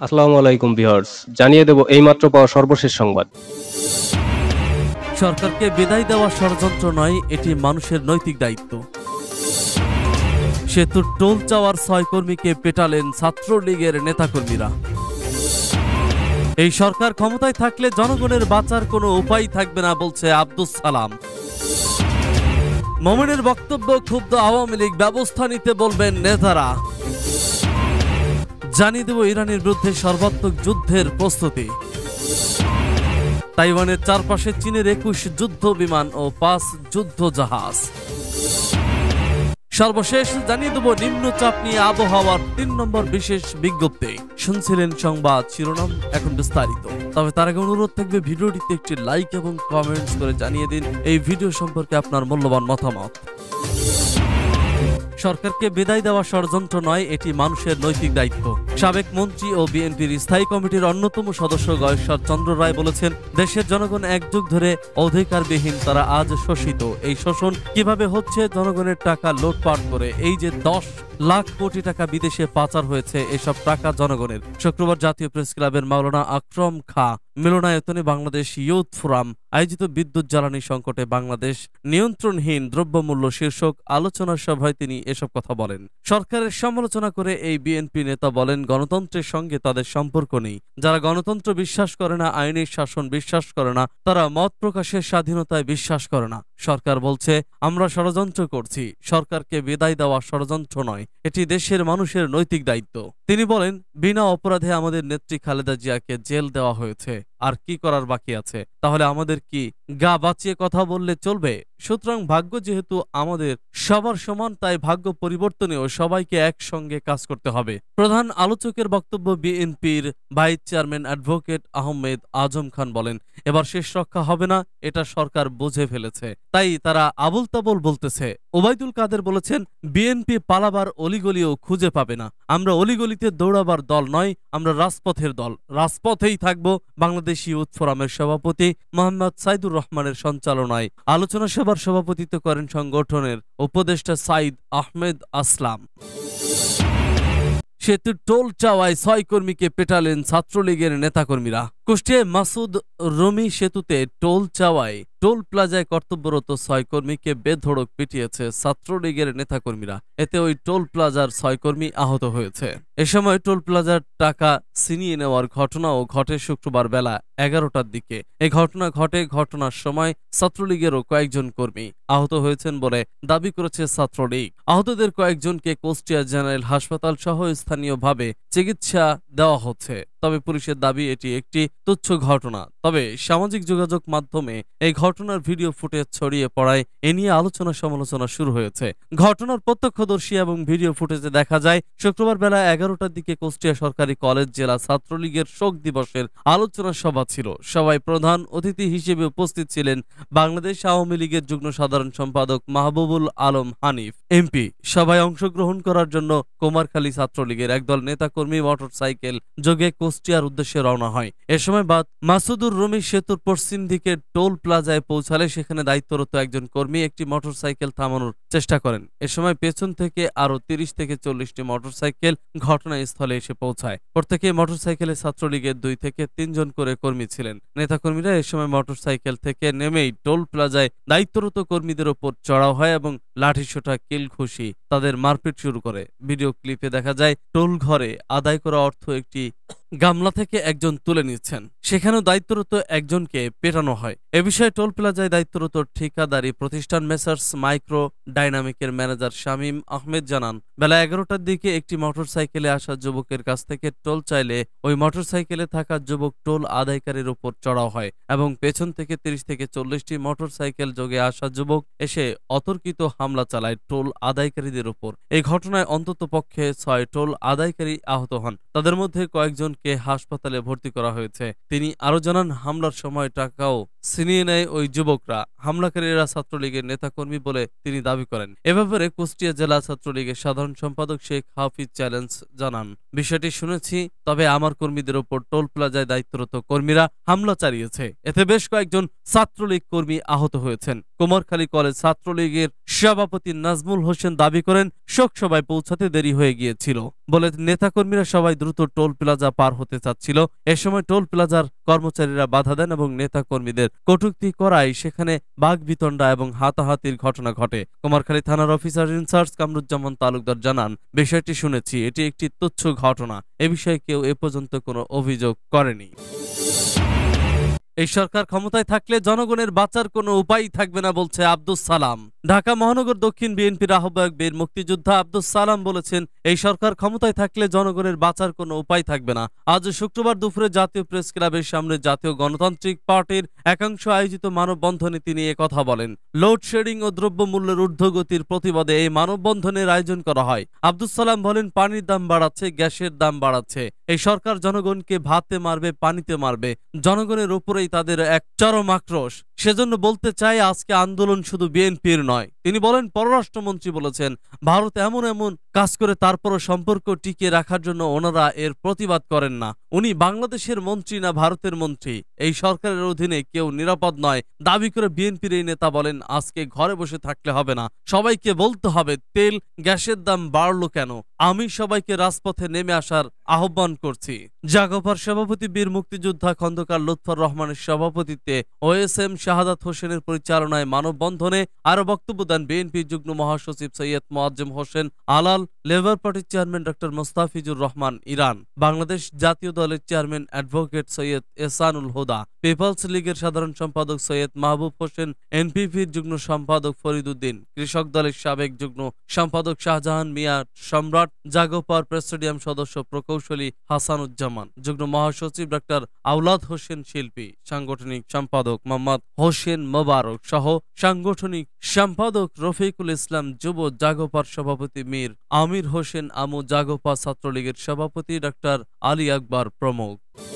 আসসালামু আলাইকুম ভিউয়ার্স, জানিয়ে দেব এইমাত্র পাওয়া সর্বশেষ সংবাদ। সরকারকে বিদায় দেওয়া ষড়যন্ত্র নয়, এটি মানুষের নৈতিক দায়িত্ব। সেতুর টোল চাওয়ার 6 কর্মীকে পেটালেন ছাত্রলীগের নেতাকর্মীরা। এই সরকার ক্ষমতায় থাকলে জনগণের বাঁচার কোনো উপায় থাকবে না বলছে আব্দুস সালাম। মোমেনের বক্তব্য ক্ষুব্ধ আওয়ামী লীগ, ব্যবস্থা নিতে বলবেন নেতারা। জানিয়ে দেব ইরানের বিরুদ্ধে সর্বাত্মক যুদ্ধের প্রস্তুতি। তাইওয়ানের চারপাশে চীনের 21 যুদ্ধ বিমান ও 5 যুদ্ধ জাহাজ। সর্বশেষ জানিয়ে দেব নিম্নচাপ নিয়ে আবহাওয়ার 3 নম্বর বিশেষ বিজ্ঞপ্তি। শুনছিলেন সংবাদ শিরোনাম, এখন বিস্তারিত। তবে তার আগে অনুরোধ থাকবে ভিডিওটিতে একটি লাইক এবং কমেন্টস করে জানিয়ে দিন এই ভিডিও সম্পর্কে আপনার মূল্যবান মতামত। সরকারকে বিদায় দেওয়া ষড়যন্ত্র নয়, এটি মানুষের নৈতিক দায়িত্ব। সাবেক মন্ত্রী ও বিএনপির স্থায়ী কমিটির অন্যতম সদস্য গয়েশ্বর চন্দ্র রায় বলেছেন, দেশের জনগণ এক যুগ ধরে অধিকারবিহীন, তারা আজ শোষিত। এই শোষণ কিভাবে হচ্ছে? জনগণের টাকা লুটপাট করে। এই যে 10 লাখ কোটি টাকা বিদেশে পাচার হয়েছে, এসব টাকা জনগণের। শুক্রবার জাতীয় প্রেস ক্লাবের মাওলানা আকরম খাঁ মিলনায়তনে বাংলাদেশ ইয়ুথ ফোরাম আয়োজিত বিদ্যুৎ জ্বালানি সংকটে বাংলাদেশ নিয়ন্ত্রণহীন দ্রব্যমূল্য শীর্ষক আলোচনা সভায় তিনি এসব কথা বলেন। সরকারের সমালোচনা করে এই বিএনপি নেতা বলেন, গণতন্ত্রের সঙ্গে তাদের সম্পর্ক নেই। যারা গণতন্ত্র বিশ্বাস করে না, আইনের শাসন বিশ্বাস করে না, তারা মত প্রকাশের স্বাধীনতায় বিশ্বাস করে না। সরকার বলছে আমরা ষড়যন্ত্র করছি। সরকারকে বিদায় দেওয়া ষড়যন্ত্র নয়, এটি দেশের মানুষের নৈতিক দায়িত্ব। তিনি বলেন, বিনা অপরাধে আমাদের নেত্রী খালেদা জিয়াকে জেল দেওয়া হয়েছে। আর কি করার বাকি আছে? তাহলে আমাদের কি গা বাঁচিয়ে কথা বললে চলবে? সুতরাং ভাগ্য যেহেতু আমাদের সবার সমান, তাই ভাগ্য পরিবর্তনেও সবাইকে একসঙ্গে কাজ করতে হবে। প্রধান আলোচকের বক্তব্য বিএনপির vice chairman advocate Ahmed Azam Khan বলেন, এবার শেষ রক্ষা হবে না, এটা সরকার বুঝে ফেলেছে, তাই তারা আবুল তাবুল বলতেছে। ওবায়দুল কাদের বলেছেন, বিএনপি পালাবার অলিগলিও খুঁজে পাবে না। আমরা অলিগলিতে দৌড়াবার দল নয়, আমরা রাজপথের দল, রাজপথেই থাকবো। বাংলাদেশ ইয়ুথ ফোরামের সভাপতি মোহাম্মদ সাইদুর রহমানের সঞ্চালনায় আলোচনা সভার সভাপতিত্ব করেন সংগঠনের উপদেষ্টা সাইদ আহমেদ আসলাম। সেতুর টোল চাওয়ায় 6 কর্মীকে পেটালেন ছাত্রলীগের নেতাকর্মীরা। কুষ্টিয়ায় মাসুদ রমি সেতুতে টোল চাওয়ায় টোল প্লাজায় কর্তব্যরত 6 কর্মীকে বেধড়ক পিটিয়েছে ছাত্রলীগের নেতাকর্মীরা। এতে ওই টোল প্লাজার 6 কর্মী আহত হয়েছে। এ সময় টোল প্লাজার টাকা ছিনিয়ে নেওয়ার ঘটনাও ঘটে শুক্রবার বেলা 11টার দিকে। এই ঘটনা ঘটে, ঘটনার সময় ছাত্রলীগেরও কয়েকজন কর্মী আহত হয়েছেন বলে দাবি করেছে ছাত্রলীগ। আহতদের কয়েকজনকে কুষ্টিয়া জেনারেল হাসপাতাল সহ স্থানীয়ভাবে চিকিৎসা দেওয়া হচ্ছে। তবে পুলিশের দাবি এটি একটি তুচ্ছ ঘটনা। তবে সামাজিক যোগাযোগ মাধ্যমে এই ঘটনার ভিডিও ফুটেজ ছড়িয়ে পড়ায় এ নিয়ে আলোচনা সমালোচনা শুরু হয়েছে। ঘটনার প্রত্যক্ষদর্শী এবং ভিডিও ফুটেজে দেখা যায়, শুক্রবার বেলা 11টার দিকে কুষ্টিয়া সরকারি কলেজ জেলা ছাত্রলীগের শোক দিবসের আলোচনা সভা ছিল। সভায় প্রধান অতিথি হিসেবে উপস্থিত ছিলেন বাংলাদেশ আওয়ামী লীগের যুগ্ম সাধারণ সম্পাদক মাহবুবুল আলম হানিফ এমপি। সভায় অংশগ্রহণ করার জন্য কুমারখালী ছাত্রলীগের একদল নেতাকর্মী মোটরসাইকেল যোগে কুষ্টিয়ার উদ্দেশ্যে রওনা হয়। এ সময় মাসুদুর রমি সেতুর পশ্চিম দিকে টোল প্লাজায় পৌঁছালে সেখানে দায়িত্বরত একজন কর্মী একটি মোটরসাইকেল থামানোর চেষ্টা করেন। এ সময় পেছন থেকে আরো 30 থেকে 40টি মোটরসাইকেল ঘটনাস্থলে এসে পৌঁছায়। প্রত্যেকে মোটরসাইকেলে ছাত্রলীগের 2 থেকে 3 জন করে কর্মী ছিলেন। নেতাকর্মীরা এ সময় মোটরসাইকেল থেকে নেমেই টোল প্লাজায় দায়িত্বরত কর্মীদের ওপর চড়াও হয় এবং লাঠিসোঁটা, কিল ঘুষি তাদের মারপিট শুরু করে। ভিডিও ক্লিপে দেখা যায় টোল ঘরে আদায় করা অর্থ একটি গামলা থেকে একজন তুলে নিচ্ছেন। সেখানেও দায়িত্বরত একজনকে পেটানো হয়। এ বিষয়ে টোল প্লাজায় দায়িত্বরত ঠিকাদারি প্রতিষ্ঠান মেসার্স মাইক্রো ডাইনামিকের ম্যানেজার শামীম আহমেদ জানান, বেলা 11টার দিকে একটি মোটরসাইকেলে আসা যুবকের কাছ থেকে টোল চাইলে ওই মোটরসাইকেলে থাকা যুবক টোল আদায়কারীর উপর চড়াও হয় এবং পেছন থেকে 30 থেকে 40টি মোটরসাইকেল যোগে আসা যুবক এসে অতর্কিত হামলা চালায় টোল আদায়কারীদের উপর। এই ঘটনায় অন্তত পক্ষে 6 টোল আদায়কারী আহত হন। তাদের মধ্যে কয়েকজনকে হাসপাতালে ভর্তি করা হয়েছে। তিনি আরো জানান, হামলার সময় টাকাও ছিনিয়ে নেয় ওই যুবকরা। হামলাকারীরা ছাত্রলীগের নেতাকর্মী বলে তিনি দাবি করেন। এ ব্যাপারে কুষ্টিয়া জেলা ছাত্রলীগের সাধারণ সম্পাদক শেখ হাফিজ চ্যালেঞ্জ জানান, বিষয়টি শুনেছি, তবে আমার কর্মীদের ওপর টোল প্লাজায় দায়িত্বরত কর্মীরা হামলা চালিয়েছে। এতে বেশ কয়েকজন ছাত্রলীগ কর্মী আহত হয়েছেন। কুমারখালী কলেজ ছাত্রলীগের সভাপতি নাজমুল হোসেন দাবি করেন, শোক সভায় পৌঁছাতে দেরি হয়ে গিয়েছিল বলে নেতাকর্মীরা সবাই দ্রুত টোল প্লাজা পার পার হতে চাচ্ছিল। এ সময় টোল প্লাজার কর্মচারীরা বাধা দেন এবং নেতা কর্মীদের কটূক্তি করায় সেখানে বাগবিতণ্ডা এবং হাতাহাতির ঘটনা ঘটে। কুমারখালী থানার অফিসার ইনচার্জ কামরুজ্জামান তালুকদার জানান, বিষয়টি শুনেছি, এটি একটি তুচ্ছ ঘটনা, এ বিষয়ে কেউ এ পর্যন্ত কোনো অভিযোগ করেনি। এই সরকার ক্ষমতায় থাকলে জনগণের বাঁচার কোনো উপায় থাকবে না বলছে আব্দুস সালাম। ঢাকা মহানগর দক্ষিণ বিএনপির আহ্বায়ক বীর মুক্তিযোদ্ধা আব্দুস সালাম বলেছেন, এই সরকার ক্ষমতায় থাকলে জনগণের বাঁচার কোনো উপায় থাকবে না। আজ শুক্রবার দুপুরে জাতীয় প্রেস ক্লাবের সামনে জাতীয় গণতান্ত্রিক পার্টির একাংশ আয়োজিত মানববন্ধনে তিনি কথা বলেন। লোডশেডিং ও দ্রব্যমূল্যের ঊর্ধ্বগতির প্রতিবাদে এই মানববন্ধনের আয়োজন করা হয়। আব্দুস সালাম বলেন, পানির দাম বাড়াচ্ছে, গ্যাসের দাম বাড়াচ্ছে। এই সরকার জনগণকে ভাতে মারবে, পানিতে মারবে, জনগণের উপরেই তাদের এক চরম আক্রোশ। সেজন্য বলতে চাই, আজকে আন্দোলন শুধু বিএনপির নয়। তিনি বলেন, পররাষ্ট্রমন্ত্রী বলেছেন ভারত এমন এমন কাজ করে তারপরও সম্পর্ক টিকিয়ে রাখার জন্য ওনারা এর প্রতিবাদ করেন না। উনি বাংলাদেশের মন্ত্রী না ভারতের মন্ত্রী। এই সরকারের অধীনে কেউ নিরাপদ নয় দাবি করে বিএনপির এই নেতা বলেন, আজকে ঘরে বসে থাকলে হবে না, সবাইকে বলতে হবে তেল গ্যাসের দাম বাড়লো কেন। আমি সবাইকে রাজপথে নেমে আসার আহ্বান করছি। জাগপার সভাপতি বীর মুক্তিযোদ্ধা খন্দকার লুৎফর রহমানের সভাপতিত্বে ওএসএম শাহাদাত হোসেনের পরিচালনায় মানববন্ধনে আরো বক্তব্য দেন বিএনপি যুগ্ম মহাসচিব সৈয়দ মোয়াজ্জেম হোসেন আলাল, লেবার পার্টির চেয়ারম্যান ডক্টর মোস্তাফিজুর রহমান ইরান, বাংলাদেশ জাতীয় দলের chairman advocate Syed Ehsanul Huda, People's লীগের সাধারণ সম্পাদক সৈয়দ মাহবুব হোসেন, এনপিপির যুগ্ম সম্পাদক ফরিদ উদ্দিন, কৃষক দলের সাবেক যুগ্ম সম্পাদক শাহজাহান মিয়া সম্রাট, জাগপার প্রেসিডিয়াম সদস্য প্রকৌশলী হাসানুজ্জামান, যুগ্ম মহাসচিব ডক্টর আওলাদ হোসেন শিল্পী, সাংগঠনিক সম্পাদক মোহাম্মদ হোসেন মোবারক সহ সাংগঠনিক সম্পাদক রফিকুল ইসলাম, যুব জাগপার সভাপতি মীর আমির হোসেন আমু, জাগপা ছাত্রলীগের সভাপতি ডক্টর আলী আকবর প্রমুখ।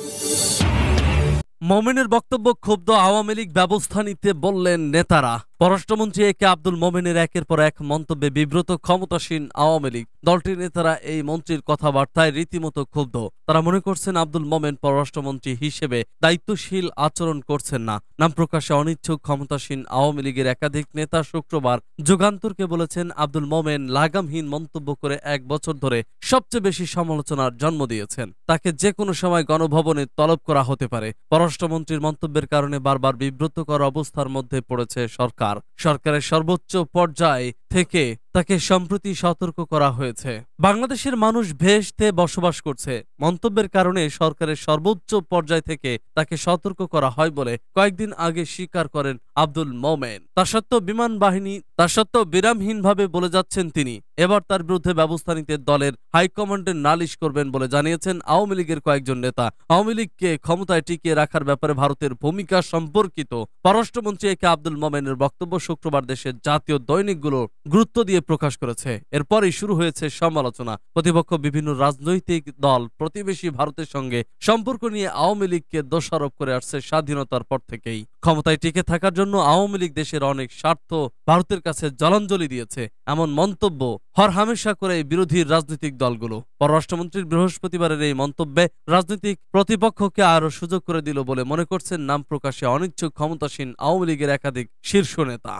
মোমেনের বক্তব্য ক্ষুব্ধ আওয়ামী লীগ, ব্যবস্থা নিতে বললেন নেতারা। পররাষ্ট্রমন্ত্রী একে আব্দুল মোমেনের একের পর এক মন্তব্যে বিব্রত ক্ষমতাসীন আওয়ামী লীগ। দলটির নেতারা এই মন্ত্রীর কথাবার্তায় রীতিমতো ক্ষুব্ধ। তারা মনে করছেন আব্দুল মোমেন পররাষ্ট্রমন্ত্রী হিসেবে দায়িত্বশীল আচরণ করছেন না। নাম প্রকাশে অনিচ্ছুক ক্ষমতাসীন আওয়ামী লীগের একাধিক নেতা শুক্রবার যুগান্তরকে বলেছেন, আব্দুল মোমেন লাগামহীন মন্তব্য করে 1 বছর ধরে সবচেয়ে বেশি সমালোচনার জন্ম দিয়েছেন। তাকে যে কোনো সময় গণভবনে তলব করা হতে পারে। পররাষ্ট্রমন্ত্রীর মন্তব্যের কারণে বারবার বিব্রতকর অবস্থার মধ্যে পড়েছে সরকার। সরকারের সর্বোচ্চ পর্যায় থেকে তাকে সম্প্রতি সতর্ক করা হয়েছে। বাংলাদেশের মানুষ ভেস্তে বসবাস করছে। মন্তব্যের কারণে সরকারের সর্বোচ্চ পর্যায় থেকে তাকে সতর্ক করা হয় বলে কয়েকদিন আগে স্বীকার করেন আব্দুল মোমেন। তা সত্ত্বেও বিরামহীনভাবে বলে যাচ্ছেন তিনি। এবার তার বিরুদ্ধে ব্যবস্থা নিতে দলের হাইকমান্ডের নালিশ করবেন বলে জানিয়েছেন আওয়ামী লীগের কয়েকজন নেতা। আওয়ামী লীগকে ক্ষমতায় টিকিয়ে রাখার ব্যাপারে ভারতের ভূমিকা সম্পর্কিত পররাষ্ট্রমন্ত্রী একে আব্দুল মোমেনের বক্তব্য শুক্রবার দেশের জাতীয় দৈনিকগুলো গুরুত্ব দিয়ে প্রকাশ করেছে। এরপরই শুরু হয়েছে সমালোচনা। প্রতিপক্ষ বিভিন্ন রাজনৈতিক দল প্রতিবেশী ভারতের সঙ্গে সম্পর্ক নিয়ে আওয়ামী লীগকে দোষারোপ করে আসছে স্বাধীনতার পর থেকেই। ক্ষমতায় টিকে থাকার জন্য আওয়ামী লীগ দেশের অনেক স্বার্থ ভারতের কাছে জলাঞ্জলি দিয়েছে, এমন মন্তব্য হরহামেশা করে বিরোধী রাজনৈতিক দলগুলো। পররাষ্ট্রমন্ত্রীর বৃহস্পতিবারের এই মন্তব্যে রাজনৈতিক প্রতিপক্ষকে আরো সুযোগ করে দিল বলে মনে করছেন নাম প্রকাশে অনিচ্ছুক ক্ষমতাসীন আওয়ামী লীগের একাধিক শীর্ষ নেতা।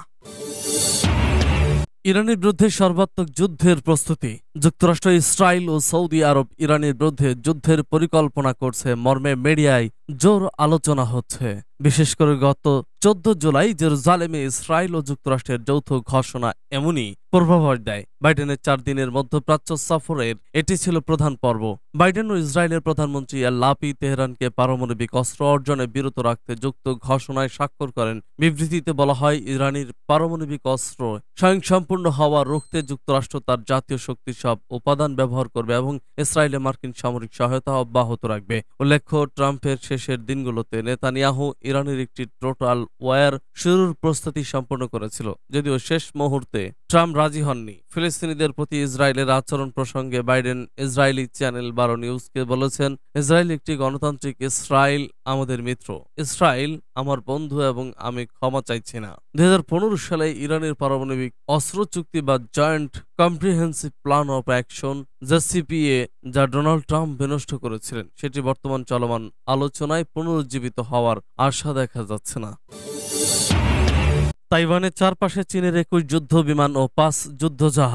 ইরানের বিরুদ্ধে সর্বাত্মক যুদ্ধের প্রস্তুতি। যুক্তরাষ্ট্র, ইসরায়েল ও সৌদি আরব ইরানের বিরুদ্ধে যুদ্ধের পরিকল্পনা করছে মর্মে মিডিয়ায় জোর আলোচনা হচ্ছে। বিশেষ করে গত 14 জুলাই জেরুজালেমে ইসরায়েল ও যুক্তরাষ্ট্রের যৌথ ঘোষণা এমনই পূর্বাভাস দেয়। বাইডেনের 4 দিনের মধ্যপ্রাচ্য সফরের এটি ছিল প্রধান পর্ব। বাইডেন ও ইসরায়েলের প্রধানমন্ত্রী লাপি তেহরানকে পারমাণবিক অস্ত্র অর্জনে বিরত রাখতে যুক্ত ঘোষণায় স্বাক্ষর করেন। বিবৃতিতে বলা হয়, ইরানের পারমাণবিক অস্ত্র স্বয়ংসম্পূর্ণ হওয়া রুখতে যুক্তরাষ্ট্র তার জাতীয় শক্তি সব উপাদান ব্যবহার করবে এবং ইসরায়েলে মার্কিন সামরিক সহায়তা অব্যাহত রাখবে। উল্লেখ্য, ট্রাম্পের শেষের দিনগুলোতে নেতানিয়াহু ইরানের একটি টোটাল ওয়ার শুরুর প্রস্তুতি সম্পন্ন করেছিল, যদিও শেষ মুহূর্তে ট্রাম্প রাজি হননি। ফিলিস্তিনিদের প্রতি ইসরায়েলের আচরণ প্রসঙ্গে বাইডেন ইসরায়েলি চ্যানেল 12 নিউজকে বলেছেন, ইসরায়েল একটি গণতান্ত্রিক, ইসরায়েল আমাদের মিত্র, ইসরায়েল আমার বন্ধু এবং আমি ক্ষমা চাইছি না। 2015 সালে ইরানের পারমাণবিক অস্ত্র চুক্তি বা joint comprehensive plan of action JCPOA, যা ডোনাল্ড ট্রাম্প বিনষ্ট করেছিলেন, সেটি বর্তমান চলমান আলোচনায় পুনরুজ্জীবিত হওয়ার আশা দেখা যাচ্ছে না। তাইওয়ানের চারপাশে চীনের 21 যুদ্ধ বিমান ও 5 যুদ্ধজাহাজ।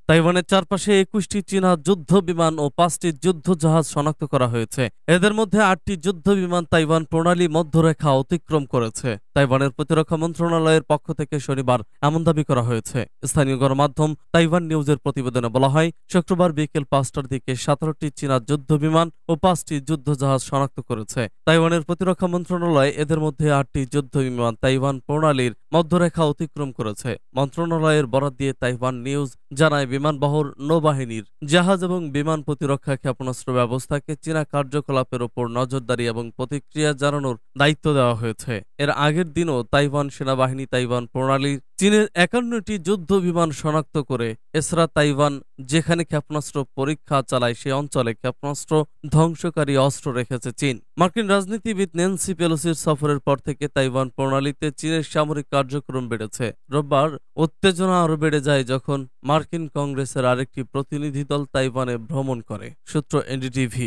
তাইওয়ানের চারপাশে 21টি চীনা যুদ্ধ বিমান ও 5টি যুদ্ধ জাহাজ শনাক্ত করা হয়েছে। এদের মধ্যে 8টি যুদ্ধ বিমান তাইওয়ান প্রণালী মধ্যরেখা অতিক্রম করেছে। তাইওয়ানের প্রতিরক্ষা মন্ত্রণালয়ের পক্ষ থেকে শনিবার এমন দাবি করা হয়েছে। স্থানীয় গণমাধ্যম তাইওয়ান নিউজের প্রতিবেদনে বলা হয়, শুক্রবার বিকেল 5টার দিকে 17টি চীনা যুদ্ধ বিমান ও 5টি যুদ্ধ জাহাজ শনাক্ত করেছে। তাইওয়ানের প্রতিরক্ষা মন্ত্রণালয় এদের মধ্যে 8টি যুদ্ধ বিমান তাইওয়ান প্রণালীর মধ্যরেখা অতিক্রম করেছে। মন্ত্রণালয়ের বরাত দিয়ে তাইওয়ান নিউজ জানায়, বিমানবহর নৌবাহিনীর জাহাজ এবং বিমান প্রতিরক্ষা ক্ষেপণাস্ত্র ব্যবস্থাকে চীনা কার্যকলাপের ওপর নজরদারি এবং প্রতিক্রিয়া জানানোর দায়িত্ব দেওয়া হয়েছে। এর আগের দিনও তাইওয়ান সেনাবাহিনী তাইওয়ান প্রণালীর চীনের 51টি যুদ্ধ বিমান শনাক্ত করে এছাড়া তাইওয়ান যেখানে ক্ষেপণাস্ত্র পরীক্ষা চালায় সে অঞ্চলে ক্ষেপণাস্ত্র ধ্বংসকারী অস্ত্র রেখেছে চীন। মার্কিন রাজনীতিবিদ ন্যান্সি পেলোসির সফরের পর থেকে তাইওয়ান প্রণালীতে চীনের সামরিক কার্যক্রম বেড়েছে। রোববার উত্তেজনা আরও বেড়ে যায় যখন মার্কিন কংগ্রেসের আরেকটি প্রতিনিধি দল তাইওয়ানে ভ্রমণ করে। সূত্র এনডিটিভি।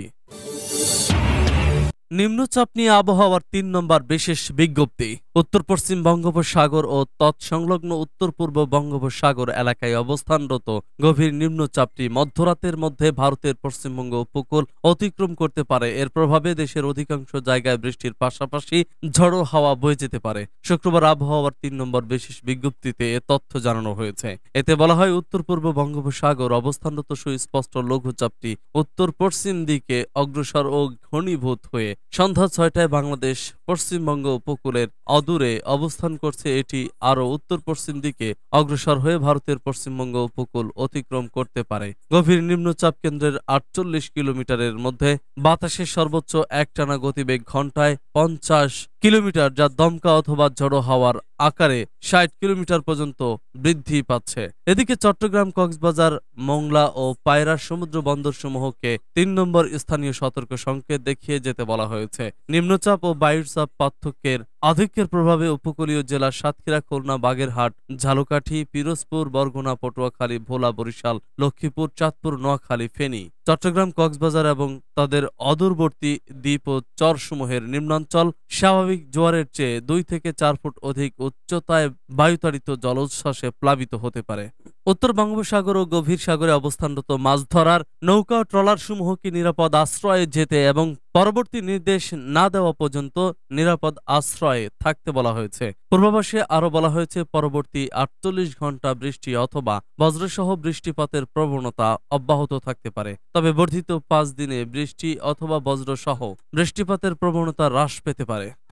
নিম্নচাপ নিয়ে আবহাওয়ার 3 নম্বর বিশেষ বিজ্ঞপ্তি। উত্তর পশ্চিম বঙ্গোপসাগর ও তৎসংলগ্ন উত্তর পূর্ব বঙ্গোপসাগর এলাকায় অবস্থানরত গভীর নিম্নচাপটি মধ্যরাতের মধ্যে ভারতের পশ্চিমবঙ্গ উপকূল অতিক্রম করতে পারে। এর প্রভাবে দেশের অধিকাংশ জায়গায় বৃষ্টির পাশাপাশি ঝড়ো হাওয়া বয়ে যেতে পারে। শুক্রবার আবহাওয়ার 3 নম্বর বিশেষ বিজ্ঞপ্তিতে এ তথ্য জানানো হয়েছে। এতে বলা হয়, উত্তর পূর্ব বঙ্গোপসাগর অবস্থানরত সুস্পষ্ট লঘুচাপটি উত্তর পশ্চিম দিকে অগ্রসর ও ঘনীভূত হয়ে সন্ধ্যা 6টায় বাংলাদেশ পশ্চিমবঙ্গ উপকূলের অদূরে অবস্থান করছে। এটি আরও উত্তর পশ্চিম দিকে অগ্রসর হয়ে ভারতের পশ্চিমবঙ্গ উপকূল অতিক্রম করতে পারে। গভীর নিম্নচাপ কেন্দ্রের 48 কিলোমিটারের মধ্যে বাতাসের সর্বোচ্চ একটানা গতিবেগ ঘন্টায় 50 কিলোমিটার, যা দমকা অথবা ঝড়ো হাওয়ার আকারে 60 কিলোমিটার পর্যন্ত বৃদ্ধি পাচ্ছে। এদিকে চট্টগ্রাম, কক্সবাজার, মোংলা ও পায়রা সমুদ্র বন্দরসমূহকে 3 নম্বর স্থানীয় সতর্ক সংকেত দেখিয়ে যেতে বলা হয়েছে। নিম্নচাপ ও বায়ুর চাপ পার্থক্যের আধিক্যের প্রভাবে উপকূলীয় জেলা সাতক্ষীরা, খুলনা, বাগেরহাট, ঝালকাঠি, পিরোজপুর, বরগুনা, পটুয়াখালী, ভোলা, বরিশাল, লক্ষ্মীপুর, চাঁদপুর, নোয়াখালী, ফেনী, চট্টগ্রাম, কক্সবাজার এবং তাদের অদূরবর্তী দ্বীপ ও চরসমূহের নিম্নাঞ্চল স্বাভাবিক জোয়ারের চেয়ে 2 থেকে 4 ফুট অধিক উচ্চতায় বায়ুতাড়িত জলোচ্ছ্বাসে প্লাবিত হতে পারে। উত্তর বঙ্গোপসাগর ও গভীর সাগরে অবস্থানরত মাছ ধরার নৌকা ও ট্রলারসমূহকে নিরাপদ আশ্রয়ে যেতে এবং পরবর্তী নির্দেশ না দেওয়া পর্যন্ত নিরাপদ আশ্রয়ে থাকতে বলা হয়েছে। পূর্বাভাসে আরও বলা হয়েছে, পরবর্তী 48 ঘন্টা বৃষ্টি অথবা বজ্রসহ বৃষ্টিপাতের প্রবণতা অব্যাহত থাকতে পারে। তবে বর্ধিত 5 দিনে বৃষ্টি অথবা বজ্রসহ বৃষ্টিপাতের প্রবণতা হ্রাস পেতে পারে।